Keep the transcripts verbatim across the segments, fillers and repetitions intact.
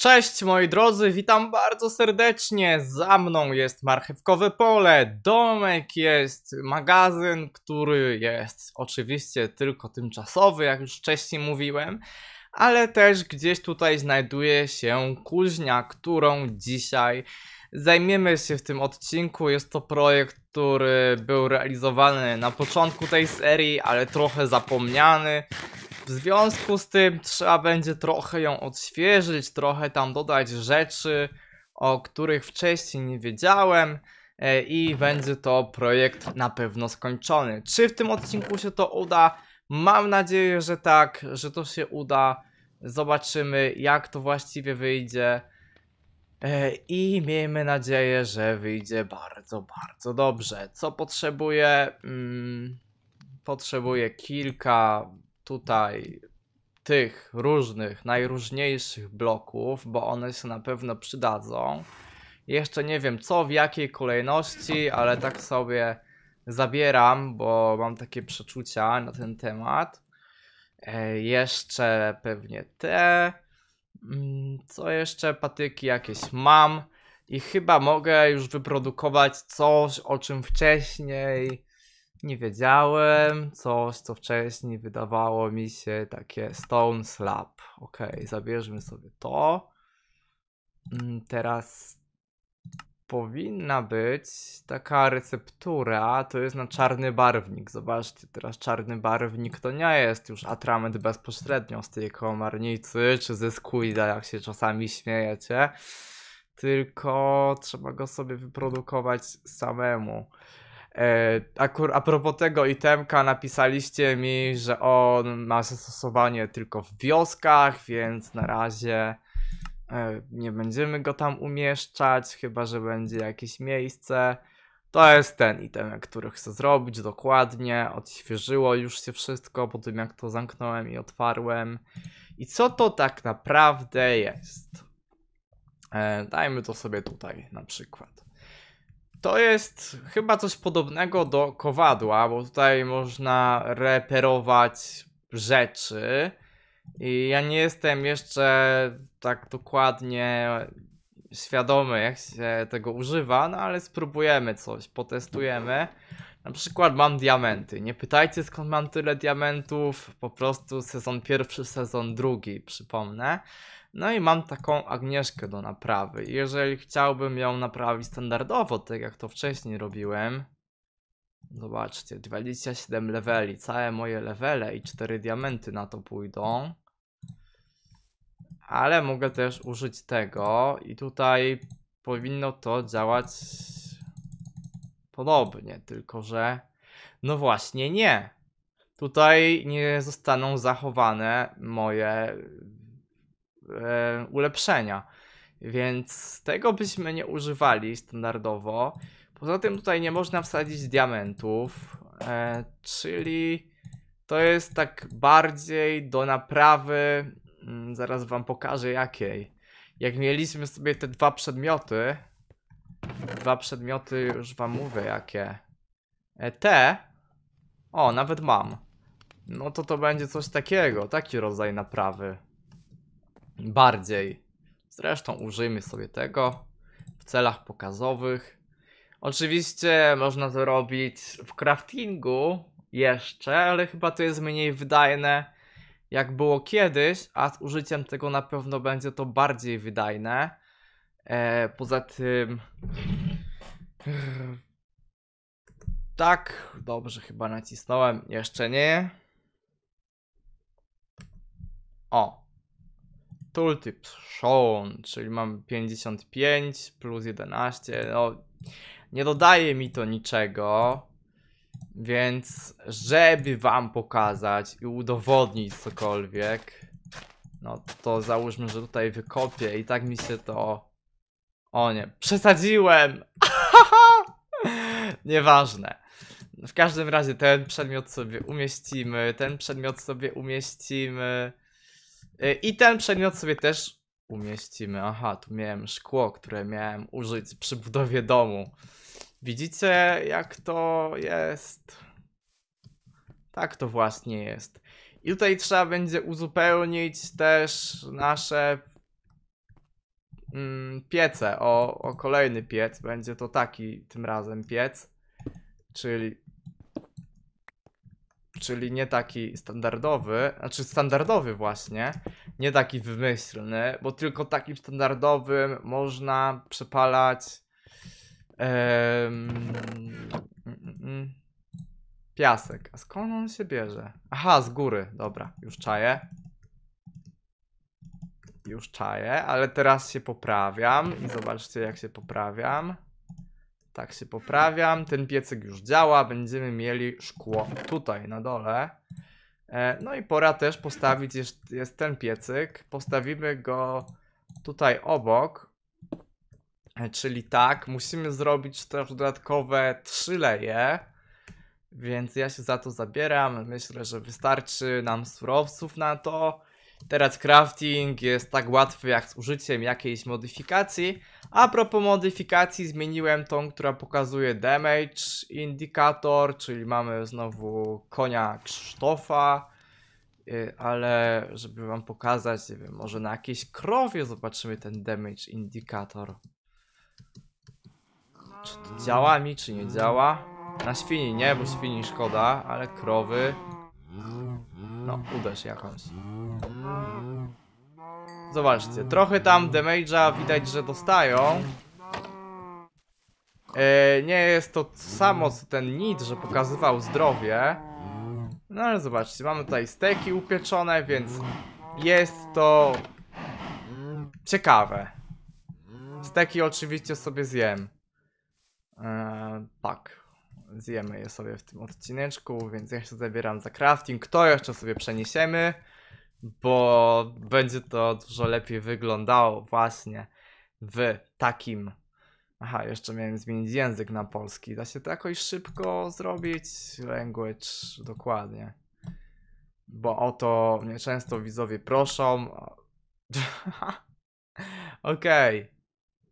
Cześć moi drodzy, witam bardzo serdecznie. Za mną jest marchewkowe pole, domek jest, magazyn, który jest oczywiście tylko tymczasowy, jak już wcześniej mówiłem, ale też gdzieś tutaj znajduje się kuźnia, którą dzisiaj zajmiemy się w tym odcinku. Jest to projekt, który był realizowany na początku tej serii, ale trochę zapomniany. W związku z tym trzeba będzie trochę ją odświeżyć, trochę tam dodać rzeczy, o których wcześniej nie wiedziałem i będzie to projekt na pewno skończony. Czy w tym odcinku się to uda? Mam nadzieję, że tak, że to się uda. Zobaczymy, jak to właściwie wyjdzie i miejmy nadzieję, że wyjdzie bardzo, bardzo dobrze. Co potrzebuję? Hmm, potrzebuję kilka tutaj tych różnych, najróżniejszych bloków, bo one się na pewno przydadzą. Jeszcze nie wiem co, w jakiej kolejności, ale tak sobie zabieram, bo mam takie przeczucia na ten temat. E, jeszcze pewnie te. Co jeszcze? Patyki jakieś mam. I chyba mogę już wyprodukować coś, o czym wcześniej nie wiedziałem, coś co wcześniej wydawało mi się takie stone slab. Ok, zabierzmy sobie to. Teraz powinna być taka receptura, to jest na czarny barwnik. Zobaczcie, teraz czarny barwnik to nie jest już atrament bezpośrednio z tej komarnicy, czy ze Squida, jak się czasami śmiejecie. Tylko trzeba go sobie wyprodukować samemu. E, akur, a propos tego itemka, napisaliście mi, że on ma zastosowanie tylko w wioskach, więc na razie e, nie będziemy go tam umieszczać, chyba że będzie jakieś miejsce. To jest ten itemek, który chcę zrobić dokładnie. Odświeżyło już się wszystko po tym, jak to zamknąłem i otwarłem. I co to tak naprawdę jest? E, dajmy to sobie tutaj na przykład. To jest chyba coś podobnego do kowadła, bo tutaj można reperować rzeczy. I ja nie jestem jeszcze tak dokładnie świadomy, jak się tego używa, no ale spróbujemy coś, potestujemy. Na przykład mam diamenty. Nie pytajcie, skąd mam tyle diamentów, po prostu sezon pierwszy, sezon drugi, przypomnę. No i mam taką Agnieszkę do naprawy. Jeżeli chciałbym ją naprawić standardowo, tak jak to wcześniej robiłem. Zobaczcie, dwadzieścia siedem leveli, całe moje levele i cztery diamenty na to pójdą. Ale mogę też użyć tego i tutaj powinno to działać podobnie, tylko że no właśnie nie. Tutaj nie zostaną zachowane moje E, ulepszenia, więc tego byśmy nie używali standardowo. Poza tym tutaj nie można wsadzić diamentów, e, czyli to jest tak bardziej do naprawy, mm, zaraz wam pokażę jakiej. Jak mieliśmy sobie te dwa przedmioty, dwa przedmioty już wam mówię jakie, e, te, o nawet mam, no to to będzie coś takiego, taki rodzaj naprawy. Bardziej. Zresztą użyjmy sobie tego w celach pokazowych. Oczywiście można to robić w craftingu jeszcze, ale chyba to jest mniej wydajne jak było kiedyś, a z użyciem tego na pewno będzie to bardziej wydajne. E, poza tym... Tak, dobrze chyba nacisnąłem, jeszcze nie. O. Tooltip shown, czyli mam pięćdziesiąt pięć plus jedenaście, no nie dodaje mi to niczego, więc żeby wam pokazać i udowodnić cokolwiek, no to załóżmy, że tutaj wykopię i tak mi się to... O nie, przesadziłem! Nieważne. W każdym razie ten przedmiot sobie umieścimy, ten przedmiot sobie umieścimy. I ten przedmiot sobie też umieścimy. Aha, tu miałem szkło, które miałem użyć przy budowie domu. Widzicie, jak to jest? Tak to właśnie jest. I tutaj trzeba będzie uzupełnić też nasze mm, piece, o, o kolejny piec. Będzie to taki tym razem piec. Czyli... Czyli nie taki standardowy, znaczy standardowy właśnie, nie taki wymyślny, bo tylko takim standardowym można przepalać em, mm, mm, piasek. A skąd on się bierze? Aha, z góry, dobra, już czaję. Już czaję, ale teraz się poprawiam i zobaczcie jak się poprawiam. Tak się poprawiam, ten piecyk już działa, będziemy mieli szkło tutaj na dole. E, no i pora też postawić, jest, jest ten piecyk, postawimy go tutaj obok. E, czyli tak, musimy zrobić też dodatkowe trzy leje. Więc ja się za to zabieram, myślę, że wystarczy nam surowców na to. Teraz crafting jest tak łatwy jak z użyciem jakiejś modyfikacji. A propos modyfikacji, zmieniłem tą, która pokazuje damage indicator, czyli mamy znowu konia Krzysztofa. Yy, ale żeby wam pokazać, nie wiem, może na jakiejś krowie zobaczymy ten damage indicator. Czy to działa mi, czy nie działa? Na świni nie, bo świni szkoda, ale krowy... No, uderz jakąś. Zobaczcie, trochę tam damage'a widać, że dostają. E, nie jest to samo co ten nit, że pokazywał zdrowie. No ale zobaczcie, mamy tutaj steki upieczone, więc jest to ciekawe. Steki oczywiście sobie zjem. E, tak. Zjemy je sobie w tym odcineczku, więc ja się zabieram za crafting. To jeszcze sobie przeniesiemy, bo będzie to dużo lepiej wyglądało właśnie w takim... Aha, jeszcze miałem zmienić język na polski. Da się to jakoś szybko zrobić? Language, dokładnie. Bo o to mnie często widzowie proszą. Okej. Okay.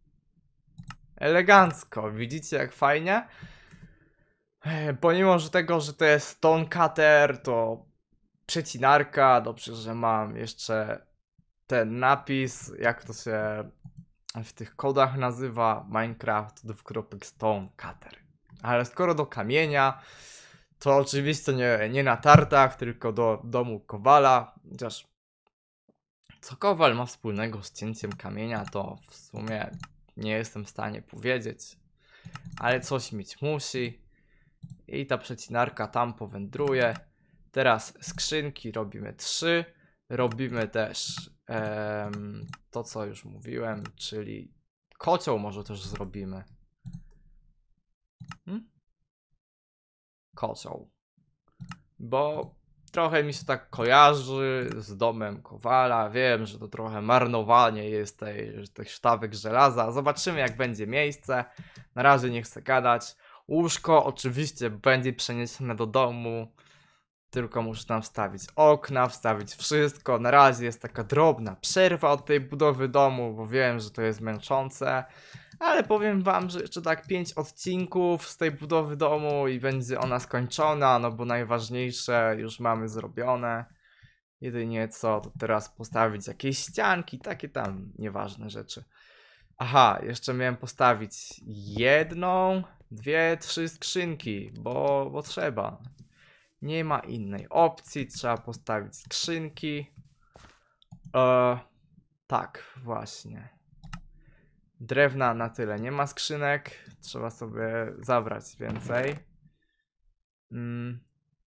Elegancko. Widzicie jak fajnie? Pomimo że tego, że to jest stone cutter, to przecinarka. Dobrze, że mam jeszcze ten napis, jak to się w tych kodach nazywa, Minecraft dwukropek stone cutter. Ale skoro do kamienia, to oczywiście nie, nie na tartach, tylko do domu Kowala. Chociaż co Kowal ma wspólnego z cięciem kamienia, to w sumie nie jestem w stanie powiedzieć. Ale coś mieć musi. I ta przecinarka tam powędruje. Teraz skrzynki robimy trzy. Robimy też em, to, co już mówiłem, czyli kocioł może też zrobimy. Hmm? Kocioł. Bo trochę mi się tak kojarzy z domem Kowala. Wiem, że to trochę marnowanie jest tej, tych sztabek żelaza. Zobaczymy jak będzie miejsce. Na razie nie chcę gadać. Łóżko oczywiście będzie przeniesione do domu. Tylko muszę tam wstawić okna, wstawić wszystko. Na razie jest taka drobna przerwa od tej budowy domu, bo wiem, że to jest męczące. Ale powiem wam, że jeszcze tak pięć odcinków z tej budowy domu i będzie ona skończona, no bo najważniejsze już mamy zrobione. Jedynie co, to teraz postawić jakieś ścianki, takie tam nieważne rzeczy. Aha, jeszcze miałem postawić jedną, dwie, trzy skrzynki, bo, bo trzeba. Nie ma innej opcji, trzeba postawić skrzynki. E, tak, właśnie. Drewna na tyle nie ma skrzynek, trzeba sobie zabrać więcej. Mm.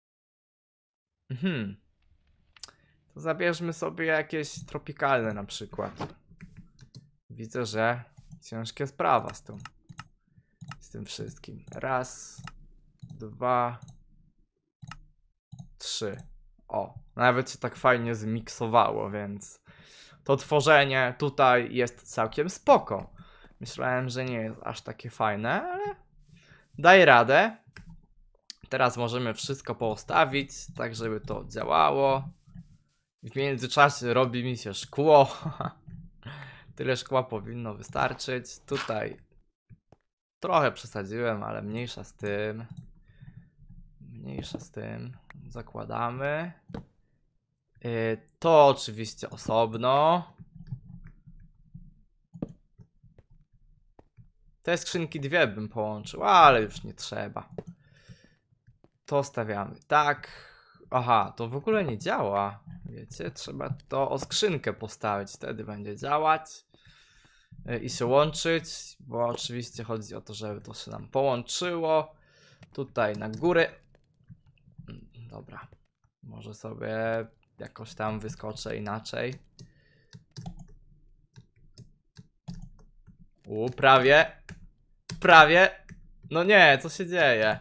Mhm. To zabierzmy sobie jakieś tropikalne na przykład. Widzę, że ciężka sprawa z tym. Z tym wszystkim. Raz, dwa, trzy. O, nawet się tak fajnie zmiksowało, więc to tworzenie tutaj jest całkiem spoko. Myślałem, że nie jest aż takie fajne, ale daje radę. Teraz możemy wszystko postawić, tak żeby to działało. W międzyczasie robi mi się szkło. Tyle szkła powinno wystarczyć. Tutaj trochę przesadziłem, ale mniejsza z tym. Mniejsza z tym. Zakładamy. Yy, to oczywiście osobno. Te skrzynki dwie bym połączył, ale już nie trzeba. To stawiamy tak. Aha, to w ogóle nie działa. Wiecie, trzeba to o skrzynkę postawić, wtedy będzie działać i się łączyć, bo oczywiście chodzi o to, żeby to się nam połączyło. Tutaj na górę. Dobra, może sobie jakoś tam wyskoczę inaczej. U, prawie. Prawie. No nie, co się dzieje?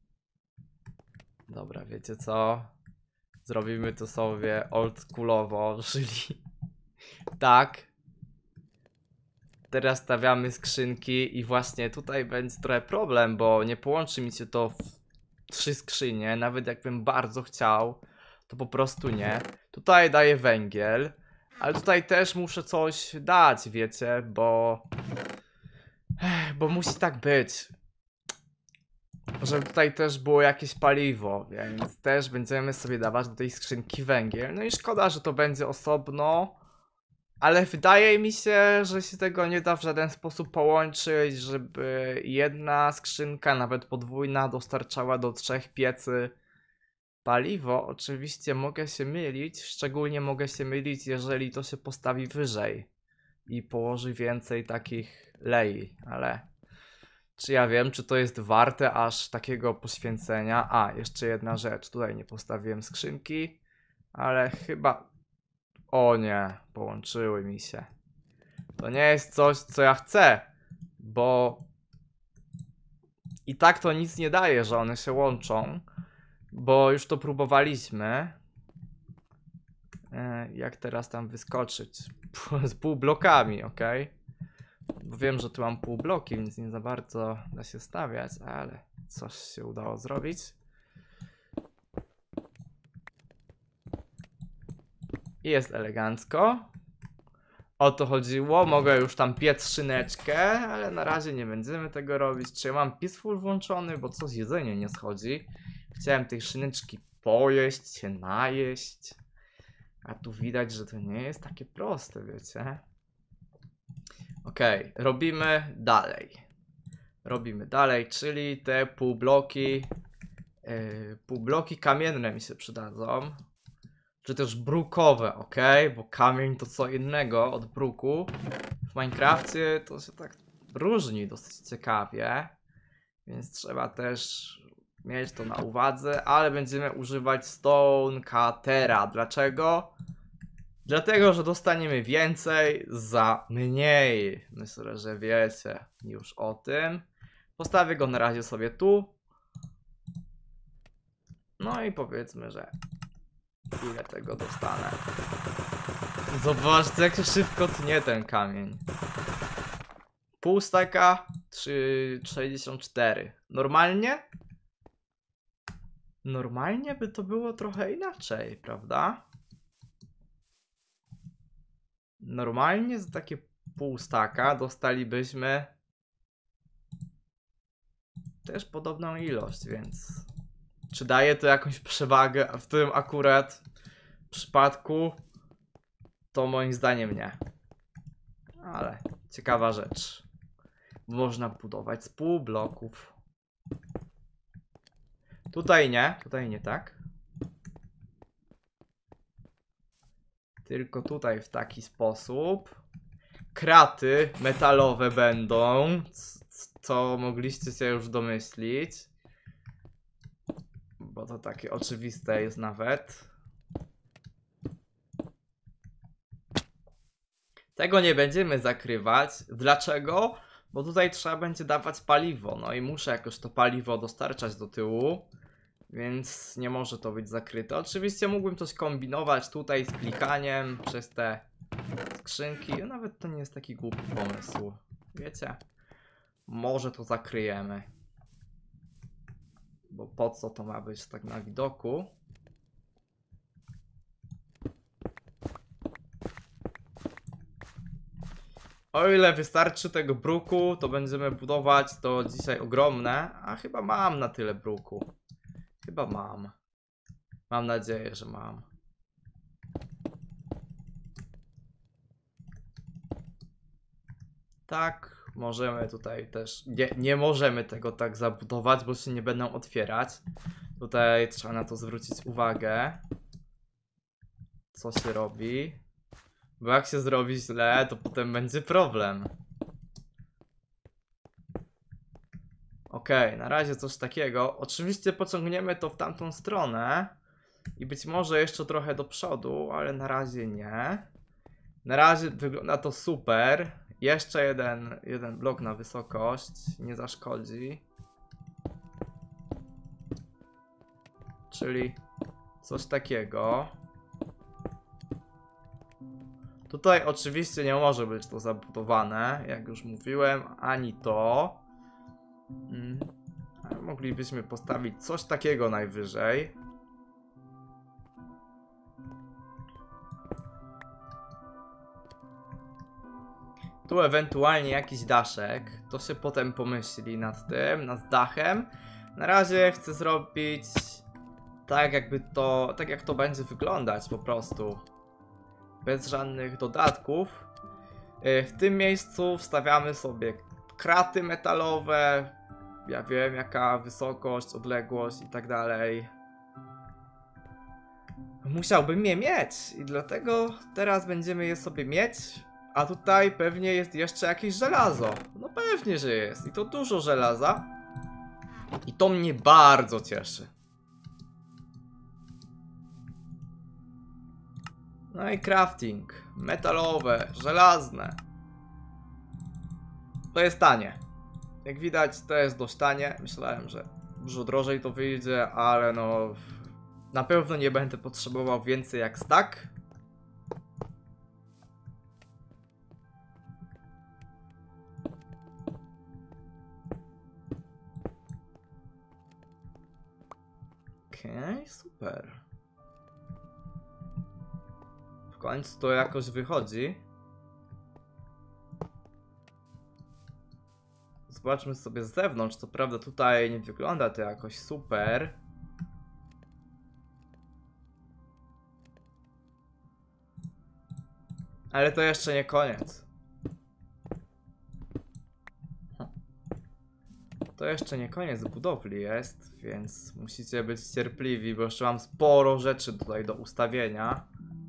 Dobra, wiecie co? Zrobimy to sobie oldschoolowo, czyli tak. Teraz stawiamy skrzynki i właśnie tutaj będzie trochę problem, bo nie połączy mi się to w trzy skrzynie, nawet jakbym bardzo chciał, to po prostu nie. Tutaj daję węgiel, ale tutaj też muszę coś dać, wiecie, bo... Bo musi tak być. Żeby tutaj też było jakieś paliwo, więc też będziemy sobie dawać do tej skrzynki węgiel. No i szkoda, że to będzie osobno, ale wydaje mi się, że się tego nie da w żaden sposób połączyć, żeby jedna skrzynka, nawet podwójna, dostarczała do trzech piecy paliwo. Oczywiście mogę się mylić, szczególnie mogę się mylić, jeżeli to się postawi wyżej i położy więcej takich lei, ale... Czy ja wiem, czy to jest warte aż takiego poświęcenia? A, jeszcze jedna rzecz. Tutaj nie postawiłem skrzynki, ale chyba... O nie, połączyły mi się. To nie jest coś, co ja chcę, bo... I tak to nic nie daje, że one się łączą, bo już to próbowaliśmy. Jak teraz tam wyskoczyć? Z półblokami, ok? Bo wiem, że tu mam pół bloki, więc nie za bardzo da się stawiać, ale coś się udało zrobić. I jest elegancko. O to chodziło, mogę już tam piec szyneczkę, ale na razie nie będziemy tego robić. Czy ja mam Peaceful włączony, bo co z jedzenia nie schodzi. Chciałem tej szyneczki pojeść, się najeść. A tu widać, że to nie jest takie proste, wiecie. Okej, okay, robimy dalej. Robimy dalej, czyli te półbloki, yy, półbloki kamienne mi się przydadzą. Czy też brukowe, ok? Bo kamień to co innego od bruku. W Minecrafcie to się tak różni dosyć ciekawie. Więc trzeba też mieć to na uwadze, ale będziemy używać Stone Cuttera. Dlaczego? Dlatego, że dostaniemy więcej za mniej. Myślę, że wiecie już o tym. Postawię go na razie sobie tu. No i powiedzmy, że ile tego dostanę. Zobaczcie, jak się szybko tnie ten kamień. Pół staka, sześćdziesiąt cztery. Normalnie? Normalnie by to było trochę inaczej, prawda? Normalnie za takie pół staka dostalibyśmy też podobną ilość, więc czy daje to jakąś przewagę w tym akurat przypadku? To moim zdaniem nie. Ale ciekawa rzecz. Można budować z pół bloków. Tutaj nie, tutaj nie tak. Tylko tutaj w taki sposób. Kraty metalowe będą, co mogliście się już domyślić. Bo to takie oczywiste jest nawet. Tego nie będziemy zakrywać. Dlaczego? Bo tutaj trzeba będzie dawać paliwo. No i muszę jakoś to paliwo dostarczać do tyłu. Więc nie może to być zakryte. Oczywiście mógłbym coś kombinować tutaj z klikaniem przez te skrzynki. Nawet to nie jest taki głupi pomysł. Wiecie? Może to zakryjemy. Bo po co to ma być tak na widoku? O ile wystarczy tego bruku, to będziemy budować to dzisiaj ogromne. A chyba mam na tyle bruku. Chyba mam. Mam nadzieję, że mam. Tak, możemy tutaj też, nie, nie możemy tego tak zabudować, bo się nie będą otwierać. Tutaj trzeba na to zwrócić uwagę, co się robi, bo jak się zrobi źle, to potem będzie problem. Okej, okay, na razie coś takiego. Oczywiście pociągniemy to w tamtą stronę i być może jeszcze trochę do przodu, ale na razie nie. Na razie wygląda to super. Jeszcze jeden, jeden blok na wysokość nie zaszkodzi. Czyli coś takiego. Tutaj oczywiście nie może być to zabudowane, jak już mówiłem, ani to. Hmm. Moglibyśmy postawić coś takiego najwyżej. Tu ewentualnie jakiś daszek. To się potem pomyśli nad tym, nad dachem. Na razie chcę zrobić tak, jakby to, tak jak to będzie wyglądać po prostu. Bez żadnych dodatków. W tym miejscu wstawiamy sobie kraty metalowe. Ja wiem, jaka wysokość, odległość i tak dalej. Musiałbym je mieć i dlatego teraz będziemy je sobie mieć. A tutaj pewnie jest jeszcze jakieś żelazo. No pewnie, że jest. I to dużo żelaza. I to mnie bardzo cieszy. No i crafting. Metalowe, żelazne. To jest tanie. Jak widać, to jest dość tanie. Myślałem, że dużo drożej to wyjdzie, ale no... Na pewno nie będę potrzebował więcej jak stack. Okej, okay, super. W końcu to jakoś wychodzi. Zobaczmy sobie z zewnątrz. Co prawda tutaj nie wygląda to jakoś super. Ale to jeszcze nie koniec. To jeszcze nie koniec budowli jest, więc musicie być cierpliwi, bo jeszcze mam sporo rzeczy tutaj do ustawienia.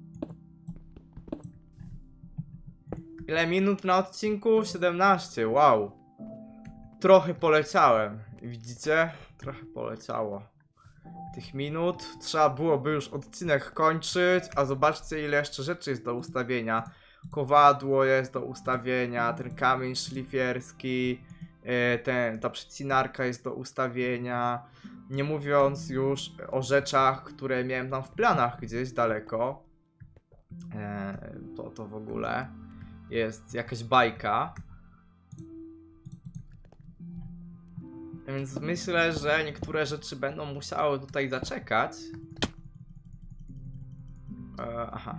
Ile minut na odcinku? siedemnaście, wow. Trochę poleciałem, widzicie? Trochę poleciało tych minut. Trzeba byłoby już odcinek kończyć, a zobaczcie, ile jeszcze rzeczy jest do ustawienia. Kowadło jest do ustawienia, ten kamień szlifierski, ten, ta przecinarka jest do ustawienia. Nie mówiąc już o rzeczach, które miałem tam w planach gdzieś daleko. To, to w ogóle jest jakaś bajka. Więc myślę, że niektóre rzeczy będą musiały tutaj zaczekać. E, aha.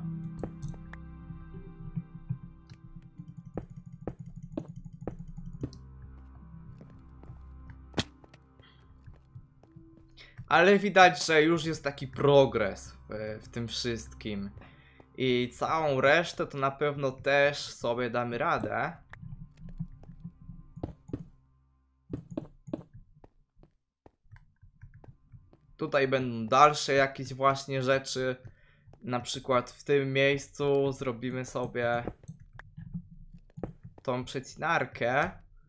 Ale widać, że już jest taki progres w, w tym wszystkim. I całą resztę to na pewno też sobie damy radę. Tutaj będą dalsze jakieś właśnie rzeczy. Na przykład w tym miejscu zrobimy sobie tą przecinarkę.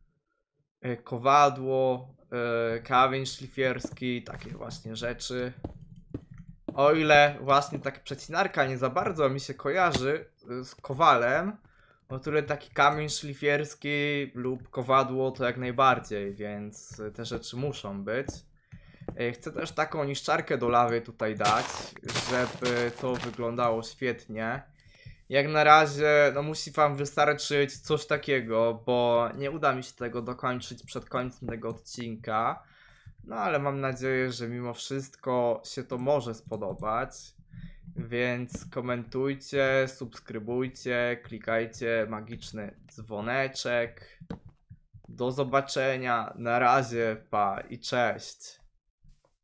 Kowadło, kamień szlifierski, takie właśnie rzeczy. O ile właśnie taka przecinarka nie za bardzo mi się kojarzy z kowalem, o tyle taki kamień szlifierski lub kowadło to jak najbardziej, więc te rzeczy muszą być. Chcę też taką niszczarkę do lawy tutaj dać, żeby to wyglądało świetnie. Jak na razie, no musi wam wystarczyć coś takiego, bo nie uda mi się tego dokończyć przed końcem tego odcinka. No ale mam nadzieję, że mimo wszystko się to może spodobać. Więc komentujcie, subskrybujcie, klikajcie magiczny dzwoneczek. Do zobaczenia, na razie, pa i cześć.